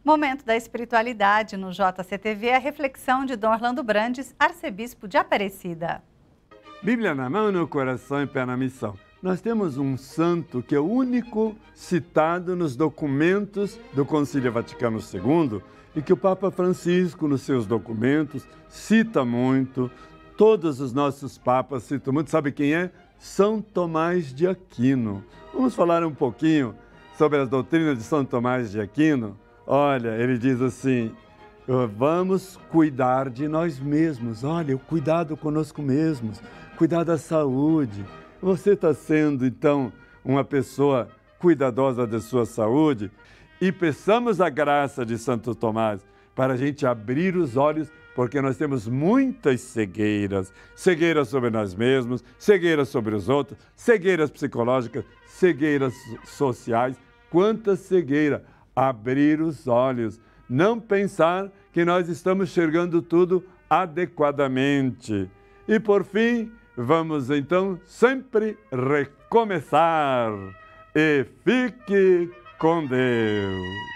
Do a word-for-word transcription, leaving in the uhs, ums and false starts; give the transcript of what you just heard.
Momento da espiritualidade no J C T V, a reflexão de Dom Orlando Brandes, arcebispo de Aparecida. Bíblia na mão, no coração e pé na missão. Nós temos um santo que é o único citado nos documentos do Concílio Vaticano segundo e que o Papa Francisco, nos seus documentos, cita muito. Todos os nossos papas citam muito. Sabe quem é? São Tomás de Aquino. Vamos falar um pouquinho sobre as doutrinas de São Tomás de Aquino? Olha, ele diz assim: vamos cuidar de nós mesmos. Olha, o cuidado conosco mesmos, cuidar da saúde. Você está sendo, então, uma pessoa cuidadosa da sua saúde? E peçamos a graça de Santo Tomás para a gente abrir os olhos, porque nós temos muitas cegueiras. Cegueiras sobre nós mesmos, cegueiras sobre os outros, cegueiras psicológicas, cegueiras sociais. Quanta cegueira! Abrir os olhos, não pensar que nós estamos enxergando tudo adequadamente. E por fim, vamos então sempre recomeçar. E fique com Deus.